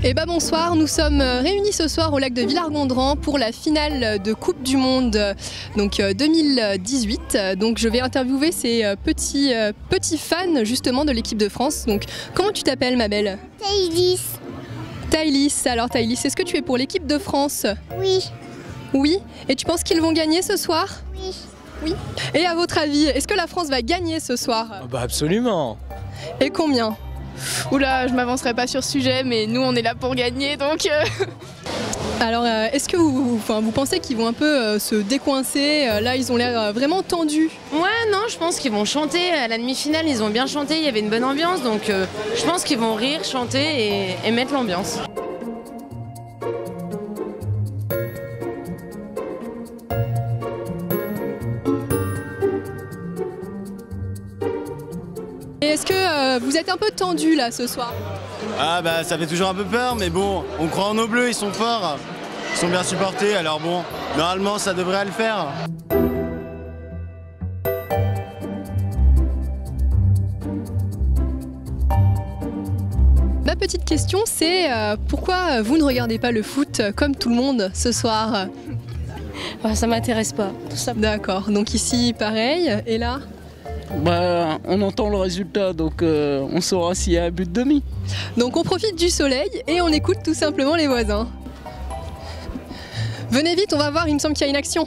Et bonsoir, nous sommes réunis ce soir au lac de Villargondran pour la finale de Coupe du Monde donc 2018. Donc je vais interviewer ces petits fans justement de l'équipe de France. Donc comment tu t'appelles ma belle? Thaïlis. Thaïlis, alors Thaïlis, est-ce que tu es pour l'équipe de France? Oui. Oui. Et tu penses qu'ils vont gagner ce soir? Oui. Oui. Et à votre avis, est-ce que la France va gagner ce soir? Bah absolument. Et combien? Oula, je m'avancerai pas sur ce sujet, mais nous on est là pour gagner donc. Alors, est-ce que vous pensez qu'ils vont un peu se décoincer? Là, ils ont l'air vraiment tendus. Ouais, non, je pense qu'ils vont chanter. À la demi-finale, ils ont bien chanté, il y avait une bonne ambiance, donc je pense qu'ils vont rire, chanter et mettre l'ambiance. Et est-ce que vous êtes un peu tendus là ce soir? Ah bah ça fait toujours un peu peur, mais bon, on croit en nos bleus, ils sont forts, ils sont bien supportés, alors bon, normalement ça devrait le faire. Ma petite question c'est pourquoi vous ne regardez pas le foot comme tout le monde ce soir? Ça m'intéresse pas, tout ça. D'accord, donc ici pareil, et là? Bah, on entend le résultat, donc on saura s'il y a un but demi. Donc on profite du soleil et on écoute tout simplement les voisins. Venez vite, on va voir, il me semble qu'il y a une action.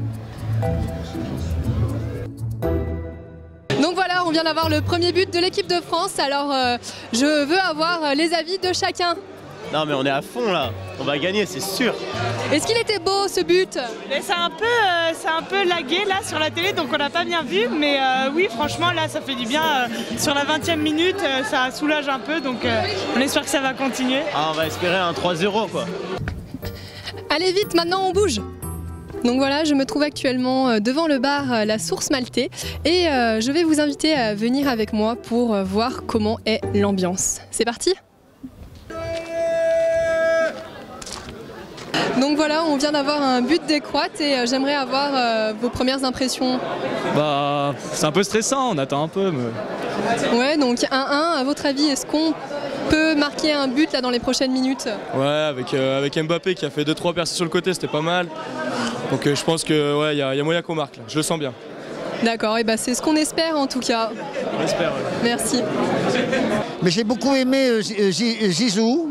Donc voilà, on vient d'avoir le premier but de l'équipe de France, alors je veux avoir les avis de chacun. Non mais on est à fond là, on va gagner, c'est sûr. Est-ce qu'il était beau ce but? C'est un peu lagué là sur la télé, donc on n'a pas bien vu, mais oui franchement là ça fait du bien. Sur la 20e minute, ça soulage un peu, donc on espère que ça va continuer. Ah, on va espérer un 3-0 quoi. Allez vite, maintenant on bouge. Donc voilà, je me trouve actuellement devant le bar La Source Maltais et je vais vous inviter à venir avec moi pour voir comment est l'ambiance. C'est parti? Donc voilà, on vient d'avoir un but d'Écroate et j'aimerais avoir vos premières impressions. Bah, c'est un peu stressant, on attend un peu. Mais... Ouais, donc 1-1, à votre avis, est-ce qu'on peut marquer un but là dans les prochaines minutes? Ouais, avec Mbappé qui a fait 2-3 percées sur le côté, c'était pas mal. Donc je pense que ouais, y a moyen qu'on marque là, je le sens bien. D'accord, et c'est ce qu'on espère en tout cas. On espère, ouais. Merci. Mais j'ai beaucoup aimé Zizou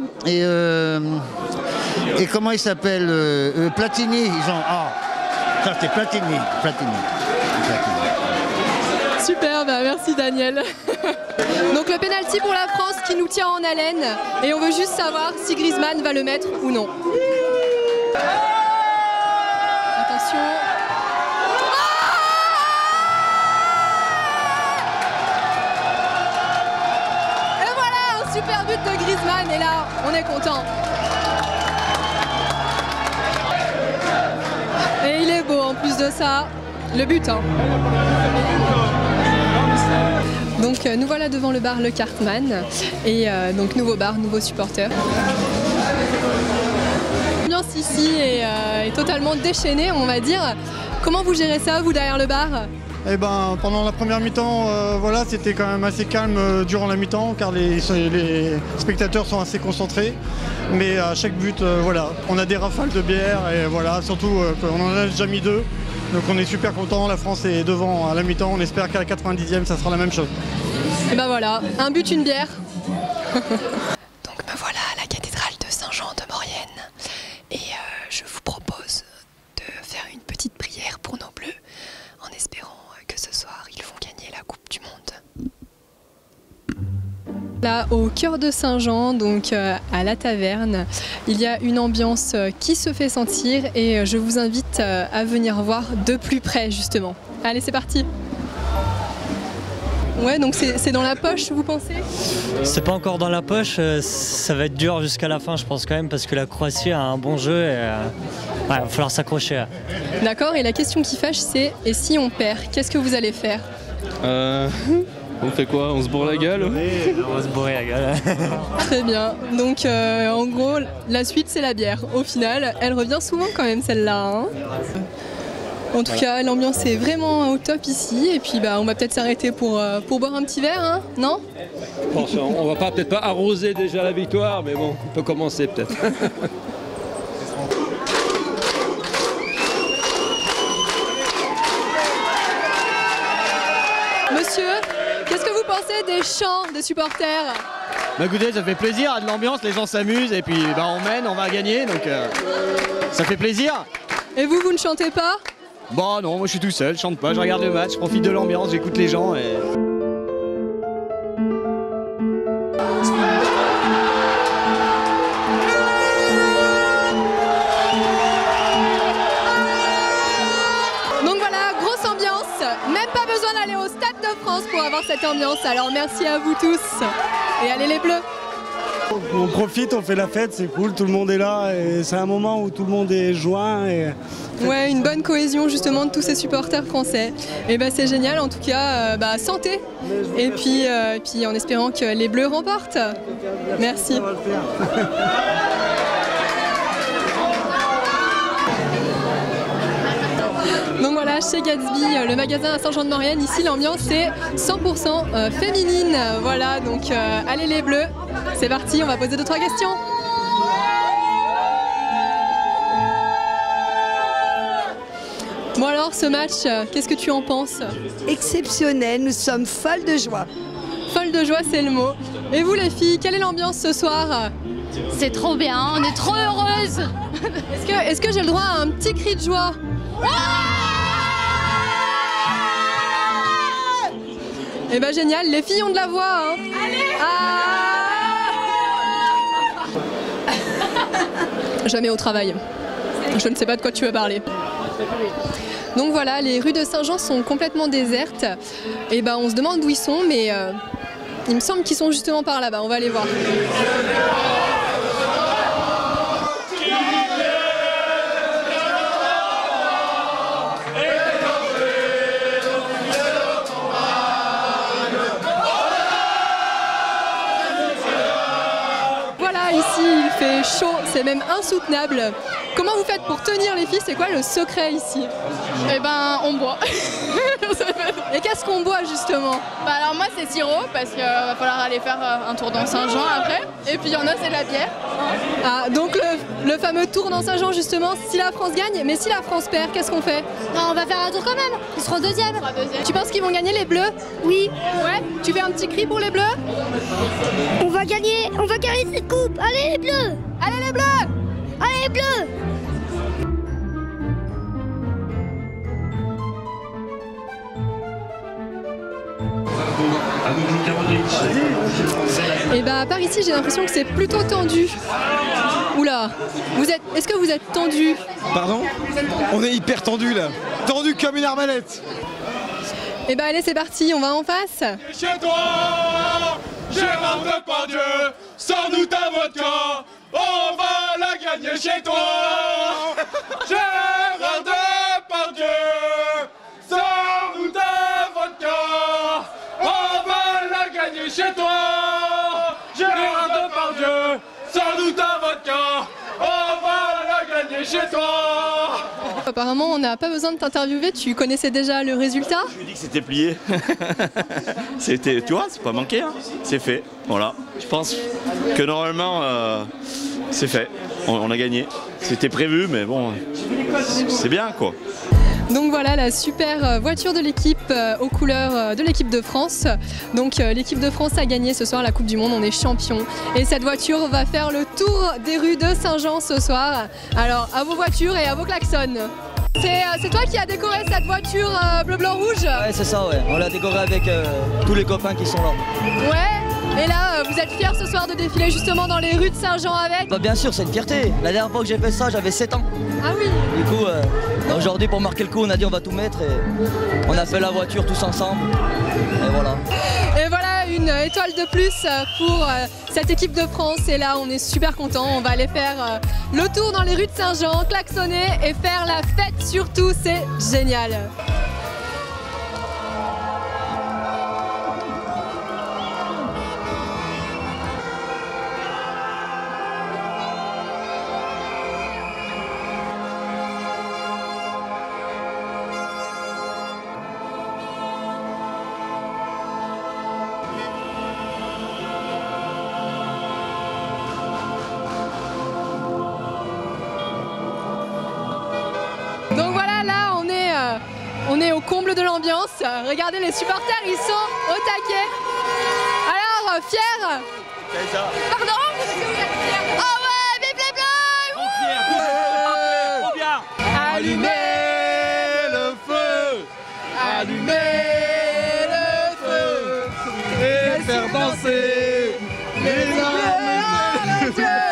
et comment il s'appelle Platini. Ça c'était Platini. Super, merci Daniel. Donc le pénalty pour la France qui nous tient en haleine et on veut juste savoir si Griezmann va le mettre ou non. Attention. Et voilà, un super but de Griezmann et là, on est content. Et il est beau en plus de ça, le but. Donc nous voilà devant le bar Le Cartman et donc nouveau bar, nouveaux supporters. L'ambiance ici est totalement déchaînée on va dire. Comment vous gérez ça vous derrière le bar? Eh ben, pendant la première mi-temps, voilà, c'était quand même assez calme durant la mi-temps car les spectateurs sont assez concentrés. Mais à chaque but, voilà, on a des rafales de bière et voilà, surtout qu'on en a déjà mis 2. Donc on est super content, la France est devant à la mi-temps, on espère qu'à la 90e ça sera la même chose. Et voilà, un but, une bière. Donc me voilà à la cathédrale de Saint-Jean de Maurienne et je vous propose de faire une petite prière pour nos bleus en espérant que ce soir ils vont gagner la Coupe du Monde. Là au cœur de Saint-Jean, donc à la taverne, il y a une ambiance qui se fait sentir et je vous invite à venir voir de plus près justement. Allez, c'est parti! Ouais, donc c'est dans la poche, vous pensez? C'est pas encore dans la poche, ça va être dur jusqu'à la fin, je pense quand même, parce que la Croatie a un bon jeu et il va falloir s'accrocher. D'accord, et la question qui fâche, c'est et si on perd, qu'est-ce que vous allez faire? On fait quoi? On se bourre la gueule? On va se bourrer la gueule. Très bien, donc en gros, la suite c'est la bière. Au final, elle revient souvent quand même celle-là. Hein. En tout cas, l'ambiance est vraiment au top ici. Et puis on va peut-être s'arrêter pour boire un petit verre, hein, non? On va peut-être pas arroser déjà la victoire, mais bon, on peut commencer peut-être. Monsieur, qu'est-ce que vous pensez des chants des supporters? Bah écoutez, ça fait plaisir, il y a de l'ambiance, les gens s'amusent et puis on mène, on va gagner, donc ça fait plaisir. Et vous ne chantez pas? Bon non, moi je suis tout seul, je chante pas, je regarde le match, je profite de l'ambiance, j'écoute les gens et... Donc voilà, grosse ambiance, même pas besoin d'aller au Stade de France pour avoir cette ambiance, alors merci à vous tous et allez les Bleus! On profite, on fait la fête, c'est cool, tout le monde est là et c'est un moment où tout le monde est joint. Ouais, une bonne cohésion justement de tous ces supporters français. Et c'est génial en tout cas, santé. Et puis en espérant que les Bleus remportent. Merci. Donc voilà, chez Gatsby, le magasin à Saint-Jean-de-Maurienne, ici l'ambiance est 100% féminine. Voilà, donc allez les Bleus, c'est parti, on va poser 2-3 questions. Bon alors, ce match, qu'est-ce que tu en penses? Exceptionnel, nous sommes folles de joie. Folles de joie, c'est le mot. Et vous les filles, quelle est l'ambiance ce soir? C'est trop bien, on est trop heureuses. Est-ce que j'ai le droit à un petit cri de joie? Eh ben génial, les filles ont de la voix, hein. Jamais au travail. Je ne sais pas de quoi tu veux parler. Donc voilà, les rues de Saint-Jean sont complètement désertes. Et on se demande d'où ils sont, mais il me semble qu'ils sont justement par là-bas. On va aller voir. Il fait chaud, c'est même insoutenable. Comment vous faites pour tenir les filles? C'est quoi le secret ici? On boit. Et qu'est-ce qu'on boit justement? Alors moi c'est sirop parce qu'il va falloir aller faire un tour dans Saint-Jean après. Et puis il y en a c'est de la bière. Ah, donc le fameux tour dans Saint-Jean justement, si la France gagne, mais si la France perd, qu'est-ce qu'on fait? Non, on va faire un tour quand même, ils seront deuxième. Tu penses qu'ils vont gagner les Bleus? Oui. Ouais. Tu fais un petit cri pour les Bleus? On va gagner cette coupe. Allez les Bleus! Allez les Bleus! Allez les Bleus! Et par ici j'ai l'impression que c'est plutôt tendu. Oula, est-ce que vous êtes tendu? Pardon? On est hyper tendu là. Tendu comme une arbalète. Et allez c'est parti, on va en face. Chez toi, Gérard Depardieu, sors-nous ta vodka, on va la gagner chez toi. Gérard Depardieu, sors-nous ta vodka, on va la gagner chez toi. Gérard Depardieu, sors-nous ta vodka, on va la gagner chez toi. Apparemment, on n'a pas besoin de t'interviewer, tu connaissais déjà le résultat? Je lui ai dit que c'était plié. C'était, tu vois, c'est pas manqué, hein. C'est fait. Voilà. Je pense que normalement, c'est fait. On a gagné. C'était prévu, mais bon, c'est bien quoi. Donc voilà la super voiture de l'équipe aux couleurs de l'équipe de France. Donc l'équipe de France a gagné ce soir la Coupe du Monde, on est champion. Et cette voiture va faire le tour des rues de Saint-Jean ce soir. Alors à vos voitures et à vos klaxons. C'est toi qui as décoré cette voiture bleu blanc rouge? Ouais c'est ça ouais, on l'a décoré avec tous les copains qui sont là. Ouais, et là vous êtes fiers ce soir de défiler justement dans les rues de Saint-Jean avec? Bah bien sûr c'est une fierté, la dernière fois que j'ai fait ça j'avais 7 ans. Ah oui. Du coup aujourd'hui pour marquer le coup on a dit on va tout mettre et on a fait la voiture tous ensemble et voilà. Et voilà une étoile de plus pour cette équipe de France et là on est super contents, on va aller faire le tour dans les rues de Saint-Jean, klaxonner et faire la fête surtout, c'est génial. on est au comble de l'ambiance. Regardez, les supporters, ils sont au taquet. Alors, fiers? Pardon? Ah ouais, vive les Bleus! Trop bien! Allumez le feu! Allumez le feu! Et faire danser les armes et les yeux!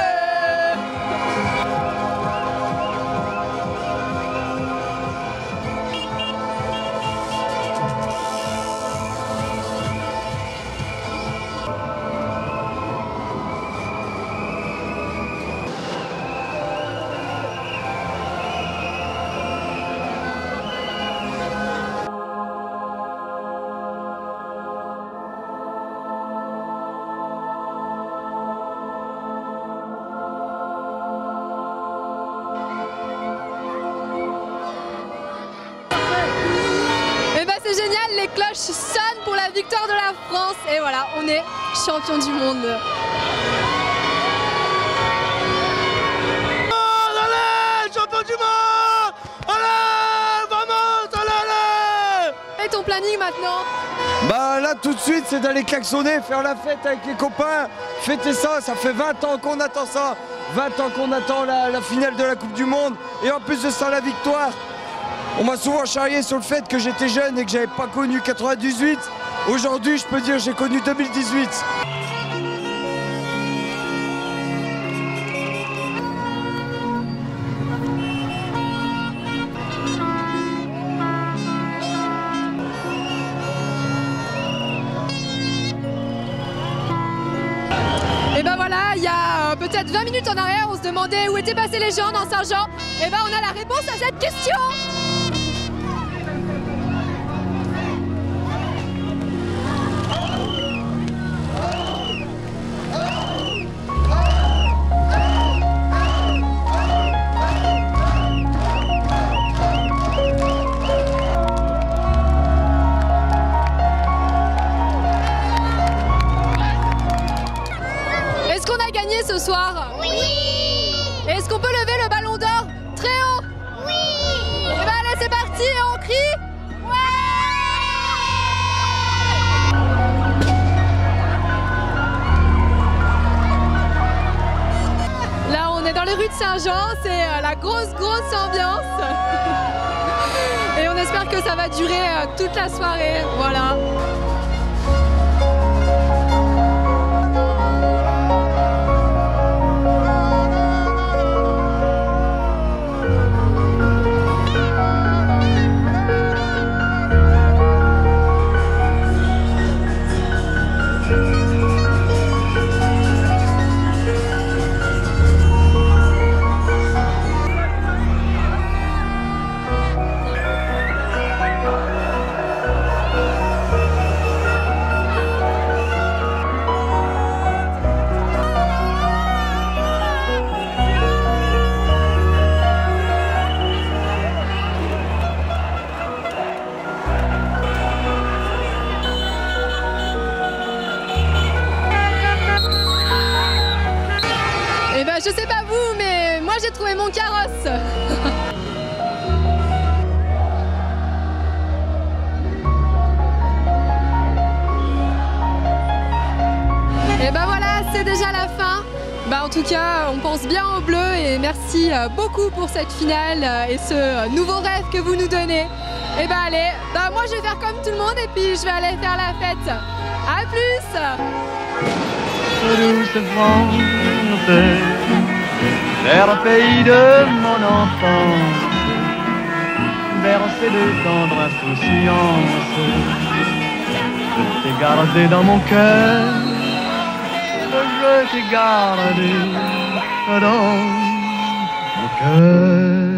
C'est génial, les cloches sonnent pour la victoire de la France et voilà, on est champion du monde. Allez, champion du monde! Allez, vamos, allez! Et ton planning maintenant? Bah là tout de suite c'est d'aller klaxonner, faire la fête avec les copains, fêter ça, ça fait 20 ans qu'on attend ça, 20 ans qu'on attend la finale de la Coupe du Monde et en plus de ça la victoire. On m'a souvent charrié sur le fait que j'étais jeune et que j'avais pas connu 98. Aujourd'hui, je peux dire que j'ai connu 2018. Et ben voilà, il y a peut-être 20 minutes en arrière, on se demandait où étaient passés les gens dans Saint-Jean. Et ben on a la réponse à cette question. Est-ce qu'on a gagné ce soir? Oui! Est-ce qu'on peut lever le ballon d'or très haut? Oui! Et ben allez, c'est parti et on crie! Là, on est dans les rues de Saint-Jean, c'est la grosse ambiance. Et on espère que ça va durer toute la soirée, voilà. Eh ben, je sais pas vous, mais moi j'ai trouvé mon carrosse. Et ben voilà, c'est déjà la fin. En tout cas, on pense bien aux Bleus et merci beaucoup pour cette finale et ce nouveau rêve que vous nous donnez. Et ben allez, moi je vais faire comme tout le monde et puis je vais aller faire la fête. A plus! Douce France, vers le pays de mon enfance, bercé de tendre insouciance, je t'ai gardé dans mon cœur, je t'ai gardé dans mon cœur.